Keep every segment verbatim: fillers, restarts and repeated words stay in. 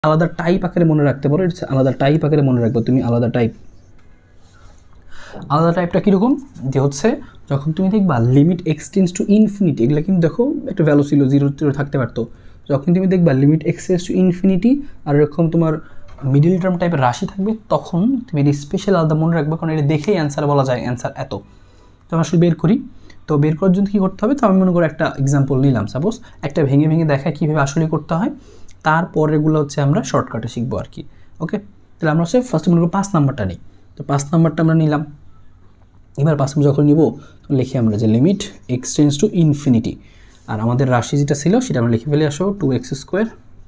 আলাদা টাইপ আকারে মনে রাখতে পারো, এটা আলাদা টাইপ আকারে মনে রাখবে তুমি, আলাদা টাইপ। আলাদা টাইপটা কীরকম, যে হচ্ছে যখন তুমি দেখবা লিমিট এক্সটেন্স টু ইনফিনিটি, এগুলো কিন্তু দেখো একটা ভ্যালু ছিল, জিরো জিরো থাকতে পারতো, যখন তুমি দেখবা লিমিট এক্সটেন্স টু ইনফিনিটি আর এরকম তোমার মিডিল টার্ম টাইপের রাশি থাকবে, তখন তুমি এটা স্পেশাল আলাদা মনে রাখবে, কারণ এটা দেখেই অ্যান্সার বলা যায় অ্যান্সার এত। তো আমরা আসলে বের করি, তো বের করার জন্য কী করতে হবে, তো আমি মনে করি একটা এক্সাম্পল নিলাম, সাপোজ একটা ভেঙে ভেঙে দেখায় কীভাবে আসলে করতে হয়, তারপরেগুলো হচ্ছে আমরা শর্টকাটে শিখবো আর কি। ওকে, তাহলে আমরা হচ্ছে ফার্স্টে মনে করি পাঁচ নাম্বারটা নিই, তো পাঁচ নাম্বারটা আমরা নিলাম। এবার পাঁচ নাম্বার যখন নিব তো লিখি আমরা যে লিমিট এক্সটেন্স টু ইনফিনিটি, আর আমাদের রাশি যেটা ছিল সেটা আমরা লিখে ফেলে আসো two x square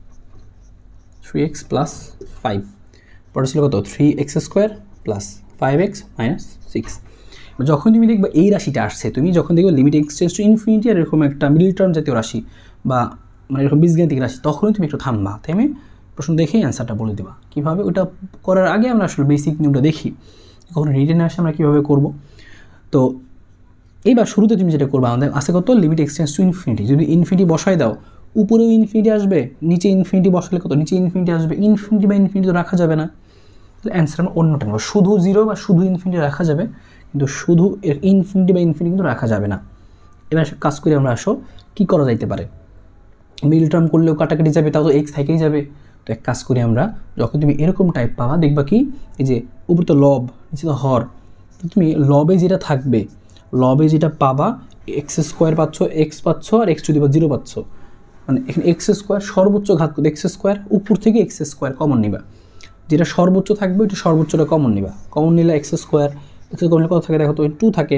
three x plus five, পরে ছিল কত three x square plus five x minus six. যখন তুমি দেখবে এই রাশিটা আসছে, তুমি যখন দেখবে লিমিট এক্সটেন্স টু ইনফিনিটি আর এরকম একটা মিডল টার্ম জাতীয় রাশি বা মানে এরকম বীজগাণিতিক রাশি, তখনই তুমি একটু থামবা, থেমে প্রশ্ন দেখেই অ্যান্সারটা বলে দেবা। কীভাবে ওটা করার আগে আমরা আসলে বেসিক নিয়মটা দেখি, কখন রিটেনে আসে আমরা কীভাবে করবো। তো এইবার শুরুতে তুমি যেটা করবা, আমাদের আসে কত লিমিট এক্সটেন্স টু ইনফিনিটি, যদি ইনফিনিটি বসাই দাও উপরেও ইনফিনিটি আসবে, নিচে ইনফিনিটি বসালে কত নিচে ইনফিনিটি আসবে, ইনফিনিটি বা ইনফিনিটি তো রাখা যাবে না, তাহলে অ্যান্সার আমরা অন্যটা নেব, শুধু জিরো বা শুধু ইনফিনিটি রাখা যাবে, কিন্তু শুধু এর ইনফিনিটি বা ইনফিনিটি কিন্তু রাখা যাবে না। এবার কাজ করে আমরা আসো কী করা যাইতে পারে, মিডল টার্ম করলেও কাটাকাটি যাবে, তাও তো এক্স থেকেই যাবে। তো এক কাজ করি আমরা, যখন তুমি এরকম টাইপ পাবা দেখবা কি এই যে উপরে তো লব নিচে তো হর, তো তুমি লবে যেটা থাকবে, লবে যেটা পাবা এক্স স্কোয়ার পাচ্ছ, এক্স পাচ্ছ আর x to the power zero পাচ্ছ, মানে এখানে এক্স স্কোয়ার সর্বোচ্চ ঘাত করতে এক্স স্কোয়ার উপর থেকে এক্স স্কোয়ার কমন নিবা, যেটা সর্বোচ্চ থাকবে ওইটা সর্বোচ্চটা কমন নিবা, কমন নিলে এক্স স্কোয়ার, এক্স কমন কত থাকে দেখো তো টু থাকে,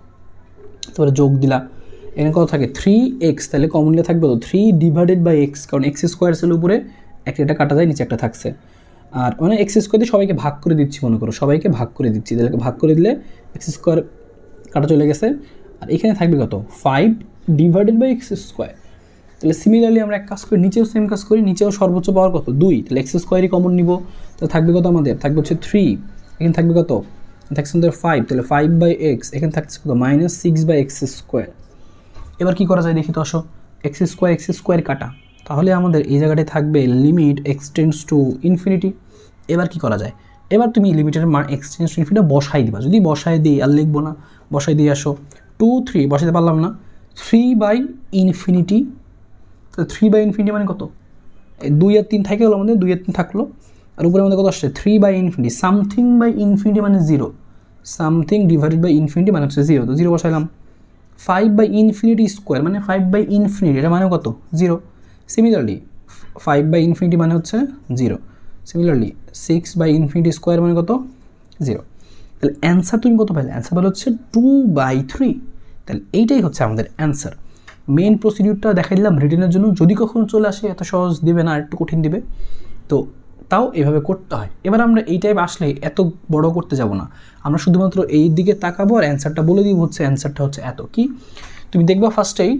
তারপরে যোগ দিলা, এখানে কত থাকে থ্রি এক্স, তাহলে কমন নিলে থাকবে তো থ্রি ডিভাইডেড বাই এক্স, কারণ এক্স স্কোয়ার ছিল উপরে একটা এটা কাটা যায়, নিচে একটা থাকছে, আর মানে এক্স স্কোয়ার দিয়ে সবাইকে ভাগ করে দিচ্ছি, মনে করো সবাইকে ভাগ করে দিচ্ছি, তাহলে ভাগ করে দিলে এক্স স্কোয়ার কাটা চলে গেছে, আর এখানে থাকবে কত five divided by x square. তাহলে সিমিলারলি আমরা এক কাজ করি, নিচেও সেম কাজ করি, নিচেও সর্বোচ্চ পাওয়ার কত দুই, তাহলে এক্স স্কোয়ারই কমন নিব, তাহলে থাকবে কত আমাদের থাকবে হচ্ছে থ্রি, এখানে থাকবে কত থাকছে আমাদের ফাইভ, তাহলে ফাইভ বাই এক্স, এখানে থাকছে কত minus six by x square. এবার কী করা যায় দেখি তো আসো, এক্স স্কোয়ার এক্স স্কোয়ার কাটা, তাহলে আমাদের এই জায়গাটায় থাকবে লিমিট এক্সটেন্স টু ইনফিনিটি। এবার কি করা যায়, এবার তুমি লিমিটের মান এক্সটেন্স টু ইনফিনিটি বসাই দিবা, যদি বসাই দিই আর লিখবো না, বসাই দিয়ে আসো টু থ্রি বসাইতে পারলাম না, থ্রি বাই ইনফিনিটি, তো থ্রি বাই ইনফিনিটি মানে কত দুই আর তিন থাকে গেলো আমাদের, দুই আর তিন থাকলো, আর উপরে আমাদের কত আসছে three by infinity, something by infinity মানে zero, something divided by infinity মানে হচ্ছে জিরো, তো জিরো বসাইলাম, ফাইভ বাই ইনফিনিটি স্কোয়ার মানে ফাইভ বাই ইনফিনিটি, এটা মানে কত zero, similarly five by infinity মানে হচ্ছে zero, similarly six by infinity square মানে কত জিরো। তাহলে অ্যান্সার তুমি কত পাইলে, অ্যান্সার বলে হচ্ছে টু বাই থ্রি, তাহলে এইটাই হচ্ছে আমাদের অ্যান্সার। মেইন প্রসিডিউরটা দেখাই দিলাম রিটেনের জন্য, যদি কখনো চলে আসে এত সহজ দেবে না, একটু কঠিন দেবে, তো তাও এভাবে করতে হয়। এবার আমরা এই টাইপ আসলে এত বড় করতে যাব না, আমরা শুধুমাত্র এই দিকে তাকাবো আর অ্যান্সারটা বলে দিব, হচ্ছে অ্যান্সারটা হচ্ছে এত। কি তুমি দেখবা ফার্স্টেই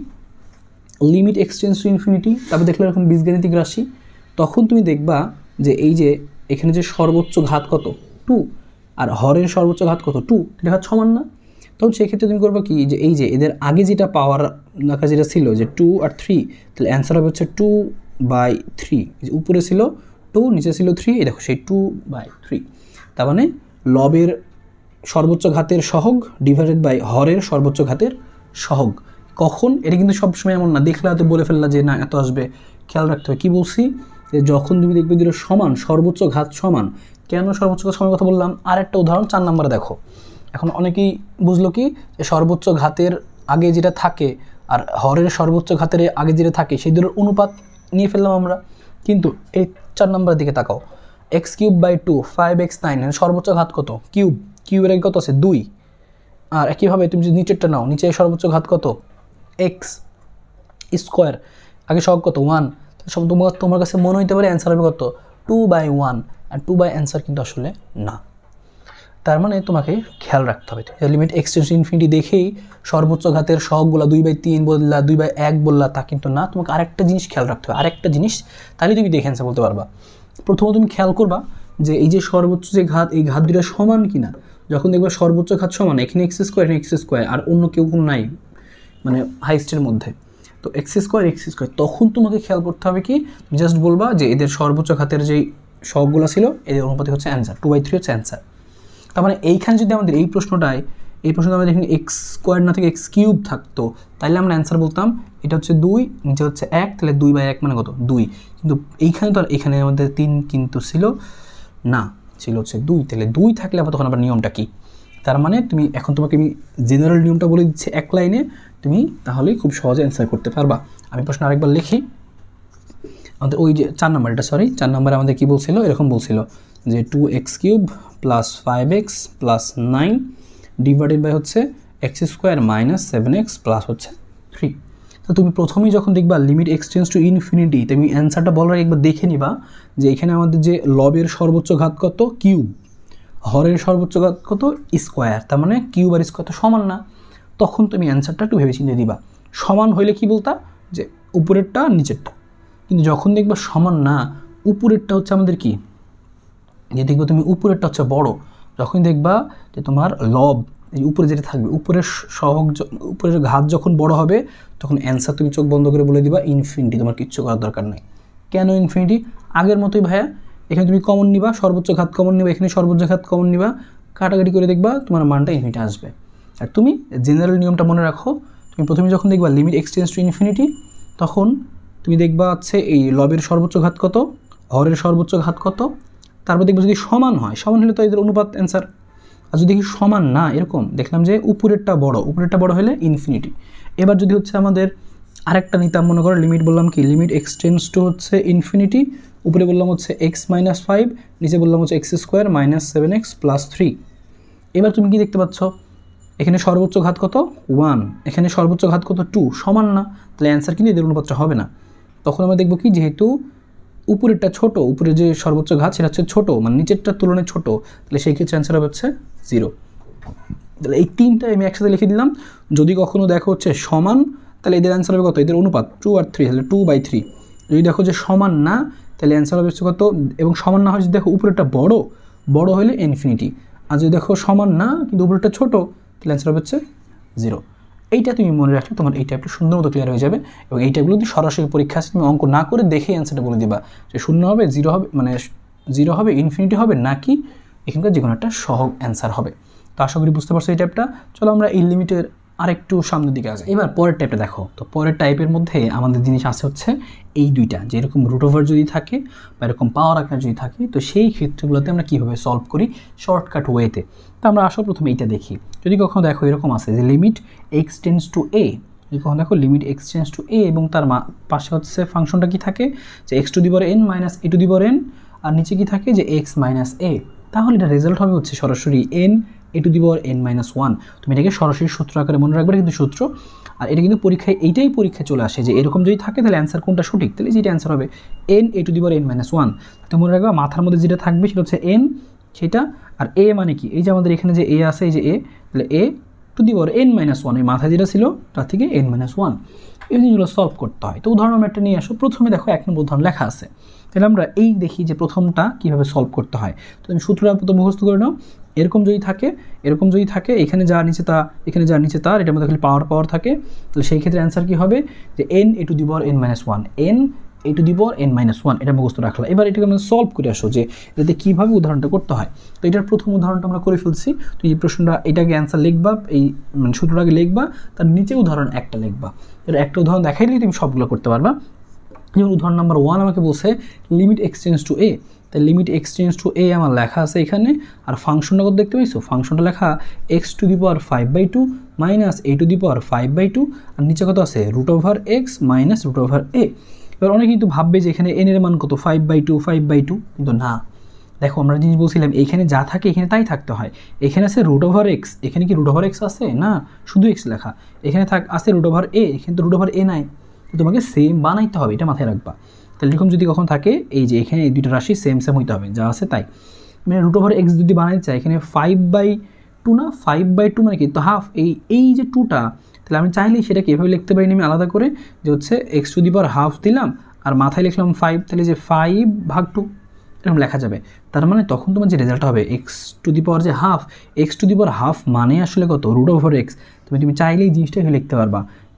লিমিট এক্সটেন্স টু ইনফিনিটি, তারপর দেখলে এরকম বীজগাণিতিক রাশি, তখন তুমি দেখবা যে এই যে এখানে যে সর্বোচ্চ ঘাত কত টু, আর হরের সর্বোচ্চ ঘাত কত টু, এটা ঘাত সমান না, তখন সেক্ষেত্রে তুমি করবা কি যে এই যে এদের আগে যেটা পাওয়ার নাকা যেটা ছিল যে টু আর থ্রি, তাহলে অ্যান্সার হবে হচ্ছে টু বাই থ্রি, উপরে ছিল টু নিচে ছিল থ্রি, এই দেখো সেই টু বাই থ্রি, তার মানে লবের সর্বোচ্চ ঘাতের সহগ ডিভাইডেড বাই হরের সর্বোচ্চ ঘাতের সহগ। কখন এটা কিন্তু সবসময় এমন না, দেখলে হয়তো বলে ফেললা যে না এত আসবে, খেয়াল রাখতে হবে। কী বলছি যে যখন তুমি দেখবে দুটো সমান, সর্বোচ্চ ঘাত সমান, কেন সর্বোচ্চ ঘাত সমান কথা বললাম, আর একটা উদাহরণ চার নম্বরে দেখো, এখন অনেকেই বুঝলো কি যে সর্বোচ্চ ঘাতের আগে যেটা থাকে আর হরের সর্বোচ্চ ঘাতের আগে যেটা থাকে সেই দুটোর অনুপাত নিয়ে ফেললাম আমরা, কিন্তু এই চার নম্বরের দিকে তাকাও, x cube by two five x nine, সর্বোচ্চ ঘাত কত কিউব, কিউবের আগে কত আছে দুই, আর একইভাবে তুমি যদি নিচেরটা নাও, নিচে সর্বোচ্চ ঘাত কত এক্স স্কোয়ার, আগে সহগ কত ওয়ান, তোমার তোমার কাছে মনে হইতে পারে অ্যান্সার হবে কত টু বাই ওয়ান, আর টু বাই অ্যান্সার কিন্তু আসলে না। তার মানে তোমাকে খেয়াল রাখতে হবে লিমিট এক্সটেন্স টু ইনফিনিটি দেখেই সর্বোচ্চ ঘাতের সহগগুলো দুই বাই তিন বললা, দুই বাই এক বললা, তা কিন্তু না, তোমাকে আরেকটা জিনিস খেয়াল রাখতে হবে, আরেকটা জিনিস, তাহলে তুমি দেখে অ্যান্সার বলতে পারবা। প্রথমত তুমি খেয়াল করবা যে এই যে সর্বোচ্চ যে ঘাত, এই ঘাত দুটো সমান কিনা, যখন দেখবা সর্বোচ্চ ঘাত সমান, এখানে এক্স স্কোয়ার এখানে এক্স স্কোয়ার আর অন্য কেউ কোনো নাই মানে হাইস্টের মধ্যে, তো এক্স স্কোয়ার এক্স স্কোয়ার, তখন তোমাকে খেয়াল করতে হবে কি জাস্ট বলবা যে এদের সর্বোচ্চ ঘাতের যেই সহগগুলো ছিল এদের অনুপাতে হচ্ছে অ্যান্সার, টু বাই থ্রি হচ্ছে অ্যান্সার। তার মানে এইখানে যদি আমাদের এই প্রশ্নটায় এই প্রশ্নটা আমাদের এখানে এক্স স্কোয়ার না থেকে এক্স কিউব থাকতো, তাহলে আমরা অ্যান্সার বলতাম এটা হচ্ছে দুই, নিচে হচ্ছে এক, তাহলে দুই বাই এক মানে কত দুই। কিন্তু এইখানে তো আর এখানে আমাদের তিন কিন্তু ছিল না, ছিল হচ্ছে দুই, তাহলে দুই থাকলে আবার তখন আবার নিয়মটা কী? তার মানে তুমি এখন তোমাকে আমি জেনারেল নিয়মটা বলে দিচ্ছি এক লাইনে, তুমি তাহলেই খুব সহজে অ্যান্সার করতে পারবা। আমি প্রশ্ন আরেকবার লিখি। আমাদের ওই যে চার নাম্বার, এটা সরি চার নাম্বারে আমাদের কী বলছিল, এরকম বলছিল যে two x cube plus five x plus nine divided by হচ্ছে x square minus seven x plus হচ্ছে থ্রি। তো তুমি প্রথমেই যখন দেখবা লিমিট এক্সটেন্স টু ইনফিনিটি, তুমি অ্যান্সারটা বলার একবার দেখে নিবা যে এখানে আমাদের যে লবের সর্বোচ্চ ঘাত কত কিউব, হরের সর্বোচ্চ ঘাত কত স্কোয়ার, তার মানে কিউব আর স্কোয়ার তো সমান না। তখন তুমি অ্যান্সারটা একটু ভেবে চিন্তে দিবা। সমান হইলে কি বলতা যে উপরেরটা নিচেরটা, কিন্তু যখন দেখবা সমান না, উপরেরটা হচ্ছে আমাদের কি, যে দেখবো তুমি উপরেরটা হচ্ছে বড়, যখন দেখবা যে তোমার লব উপরে যেটা থাকবে উপরের সহগ উপরের ঘাত যখন বড় হবে, তখন অ্যান্সার তুমি চোখ বন্ধ করে বলে দিবা ইনফিনিটি, তোমার কিচ্ছু করার দরকার নেই। কেন ইনফিনিটি? আগের মতোই ভাইয়া, এখানে তুমি কমন নিবা, সর্বোচ্চ ঘাত কমন নিবা, এখানে সর্বোচ্চ ঘাত কমন নিবা, কাটাকাটি করে দেখবা তোমার মানটা ইনফিনিটি আসবে। আর তুমি জেনারেল নিয়মটা মনে রাখো, তুমি প্রথমে যখন দেখবা লিমিট এক্সটেন্স টু ইনফিনিটি, তখন তুমি দেখবা হচ্ছে এই লবের সর্বোচ্চ ঘাত কত, হরের সর্বোচ্চ ঘাত কত, তারপর দেখবো যদি সমান হয়, সমান হলে তো এদের অনুপাত অ্যান্সার। আর যদি দেখি সমান না, এরকম দেখলাম যে উপরেরটা বড়, উপরেরটা বড় হলে ইনফিনিটি। এবার যদি হচ্ছে আমাদের আরেকটা নিতাম, মনে করো লিমিট বললাম কি লিমিট এক্সটেন্স টু হচ্ছে ইনফিনিটি, উপরে বললাম হচ্ছে এক্স মাইনাস ফাইভ, নিচে বললাম হচ্ছে x square minus seven x plus three. এবার তুমি কি দেখতে পাচ্ছ এখানে সর্বোচ্চ ঘাত কত ওয়ান, এখানে সর্বোচ্চ ঘাত কত টু, সমান না, তাহলে অ্যান্সার কিন্তু এদের অনুপাতটা হবে না। তখন আমরা দেখবো কি যেহেতু উপরেরটা ছোট, উপরে যে সর্বোচ্চ ঘাত সেটা হচ্ছে ছোটো, মানে নিচেরটার তুলনায় ছোট, তাহলে সেই ক্ষেত্রে অ্যান্সার হবে হচ্ছে জিরো। তাহলে এই তিনটা আমি একসাথে লিখে দিলাম। যদি কখনো দেখো হচ্ছে সমান, তাহলে এদের অ্যান্সার হবে কত, এদের অনুপাত টু আর থ্রি, তাহলে টু বাই থ্রি। যদি দেখো যে সমান না, তাহলে অ্যান্সার হবে হচ্ছে কত, এবং সমান না হয় যদি দেখো উপরেরটা বড়, বড় হলে ইনফিনিটি। আর যদি দেখো সমান না কিন্তু উপরেরটা ছোট, তাহলে অ্যান্সার হবে হচ্ছে জিরো। এইটা তুমি মনে রাখলে তোমার এইটা একটু সুন্দর মতো ক্লিয়ার হয়ে যাবে। এবং এইটাগুলো যদি সরাসরি পরীক্ষা আসে তুমি অঙ্ক না করে দেখেই অ্যান্সারটা বলে দিবা যে শূন্য হবে, জিরো হবে, মানে জিরো হবে, ইনফিনিটি হবে, নাকি এখানকার যে কোনো একটা সহগ অ্যান্সার হবে। তো আশা করি বুঝতে পারছো এই টাইপটা। চলো আমরা এই লিমিটের আরেকটু সামনের দিকে আসি। এবার পরের টাইপটা দেখো। তো পরের টাইপের মধ্যে আমাদের জিনিস আছে হচ্ছে এই দুইটা, যে এরকম রুট ওভার যদি থাকে বা এরকম পাওয়ার আকার যদি থাকে, তো সেই ক্ষেত্রগুলোতে আমরা কীভাবে সলভ করি শর্টকাট ওয়েতে। তো আমরা আসলে প্রথমে এইটা দেখি। যদি কখনো দেখো এরকম আছে যে limit x tends to a, যদি কখনো দেখো limit x tends to a এবং তার পাশে হচ্ছে ফাংশনটা কি থাকে যে x to the power n minus a to the power n, আর নিচে কি থাকে যে এক্স মাইনাস এ, তাহলে এটা রেজাল্ট হবে হচ্ছে সরাসরি n a to the power n minus one. তুমি এটাকে সরাসরি সূত্র আকারে মনে রাখবে, কিন্তু সূত্র। আর এটা কিন্তু পরীক্ষায় এইটাই পরীক্ষায় চলে আসে যে এরকম যদি থাকে তাহলে অ্যান্সার কোনটা সঠিক, তাহলে যেটা অ্যান্সার হবে n a to the power n minus one. তো মনে রাখবা মাথার মধ্যে যেটা থাকবে সেটা হচ্ছে এন, সেটা, আর এ মানে কি, এই যে আমাদের এখানে যে এ আছে, এই যে এ, তাহলে a to the power n minus one, এই মাথায় যেটা ছিল তার থেকে এন মাইনাস ওয়ান। এই জিনিসগুলো সলভ করতে হয়। তো উদাহরণ আমরা একটা নিয়ে আসো। প্রথমে দেখো এক নম্বর উদাহরণ লেখা আছে, তাহলে আমরা এই দেখি যে প্রথমটা কীভাবে সলভ করতে হয়। তো তুমি সূত্রটা প্রথম মুখস্থ করে নাও। এরকম যদি থাকে, এরকম যদি থাকে, এখানে যা নিচে তা, এখানে যা নিচে তার, এটার মধ্যে খালি পাওয়ার পাওয়ার থাকে, তাহলে সেই ক্ষেত্রে অ্যান্সার কী হবে যে n a to the power n minus one, n a to the power n minus one, এটা মুখস্থ রাখলাম। এবার এটাকে আমরা সলভ করে আসো যে এটাতে কীভাবে উদাহরণটা করতে হয়। তো এটার প্রথম উদাহরণটা আমরা করে ফেলছি। তো এই প্রশ্নটা এটাকে অ্যান্সার লিখবা, এই মানে সূত্রটাকে লিখবা, তার নিচে উদাহরণ একটা লিখবা। এটা একটা উদাহরণ দেখাইলেই তুমি সবগুলো করতে পারবা। যেমন উদাহরণ নাম্বার ওয়ান আমাকে বলছে লিমিট এক্সটেন্স টু এ, তাই লিমিট এক্সটেন্স টু এ আমার লেখা আছে এখানে, আর ফাংশনটা কত দেখতে পাইছো, ফাংশনটা লেখা x to the power five by two minus a to the power five by two, আর নিচে কত আছে root over x minus root over a. এবার অনেকে কিন্তু ভাববে যে এখানে এন এর মান কত five by two, five by two, কিন্তু না। দেখো আমরা জিনিস বলছিলাম এখানে যা থাকে এখানে তাই থাকতে হয়। এখানে আছে রুট ওভার এক্স, এখানে কি রুট ওভার এক্স আছে না, শুধু এক্স লেখা। এখানে থাক আছে রুট ওভার এ, এখানে তো রুট ওভার এ নাই, তোমাকে সেম বানাইতে হবে, এটা মাথায় রাখবা। তাহলে এরকম যদি কখন থাকে এই যে এখানে এই দুইটা রাশি সেম সেম হইতে হবে, যা আছে তাই। মানে রুট ওভার এক্স যদি বানাইতে চাই, এখানে ফাইভ বাই টু না, ফাইভ বাই টু মানে কি, তো হাফ, এই এই যে টুটা, তাহলে আমি চাইলেই সেটাকে এভাবে লিখতে পারি আমি আলাদা করে, যে হচ্ছে x to the power half দিলাম আর মাথায় লিখলাম ফাইভ, তাহলে যে ফাইভ ভাগ টু এরকম লেখা যাবে। তার মানে তখন তোমার যে রেজাল্ট হবে এক্স টু দি পাওয়ার যে half, x to the power half মানে আসলে কত রুট ওভার এক্স। তুমি তুমি চাইলেই জিনিসটাকে লিখতে পারবা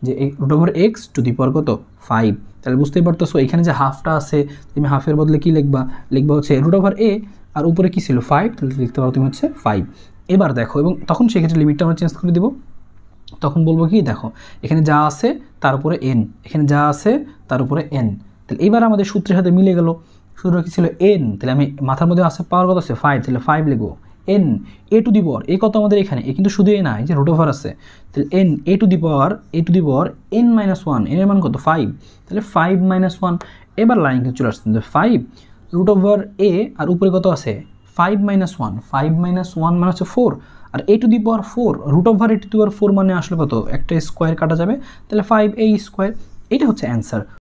যে এই root over x to the power কত ফাইভ। তাহলে বুঝতেই পারতেছো এখানে যে হাফটা আছে তুমি হাফের বদলে কি লিখবা, লিখবা হচ্ছে রুট ওভার এ আর উপরে কি ছিল ফাইভ, তাহলে লিখতে পারো তুমি হচ্ছে ফাইভ। এবার দেখো এবং তখন সেক্ষেত্রে লিমিটটা আমরা চেঞ্জ করে দেবো, তখন বলবো কি দেখো এখানে যা আছে তার উপরে এন, এখানে যা আছে তার উপরে এন। তাহলে এবার আমাদের সূত্রের সাথে মিলে গেল, সূত্রটা কি ছিল এন, তাহলে আমি মাথার মধ্যে আছে পাওয়ার কত আছে ফাইভ, তাহলে ফাইভ লিখবো। N a to the power এ কত আমাদের এখানে, এ কিন্তু শুধু এ না, এই যে রুট ওভার আছে, তাহলে n a to the power a to the power n minus one, n এর মান কত ফাইভ, তাহলে ফাইভ মাইনাস ওয়ান। এবার লাইন কিন্তু চলে আসছে ফাইভ রুট ওভার এ আর উপরে কত আছে five minus one, five minus one মানে হচ্ছে ফোর, আর a to the power four root over a to the power four মানে আসলে কত একটা স্কোয়ার কাটা যাবে, তাহলে ফাইভ এ স্কোয়ার। এটা হচ্ছে অ্যান্সার।